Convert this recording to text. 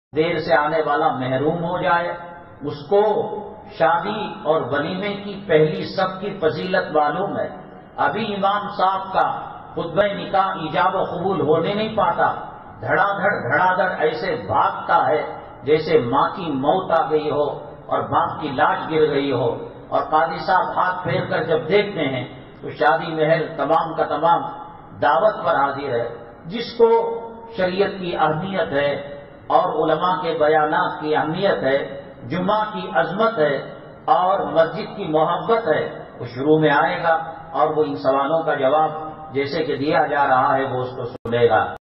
देर से आने वाला महरूम हो जाए, उसको शादी और वलीमे की पहली सब की फजीलत मालूम है। अभी इमाम साहब का खुतबा निकाह इजाब व कबूल होने नहीं पाता, धड़ाधड़ ऐसे भागता है जैसे माँ की मौत आ गई हो और बाप की लाश गिर गई हो। और काजी साहब हाथ फेर कर जब देखते हैं तो शादी महल तमाम का तमाम दावत पर हाजिर है। जिसको शरीयत की अहमियत है और उलमा के बयानात की अहमियत है, जुमा की अजमत है और मस्जिद की मोहब्बत है, वो शुरू में आएगा और वो इन सवालों का जवाब जैसे कि दिया जा रहा है वो उसको सुनेगा।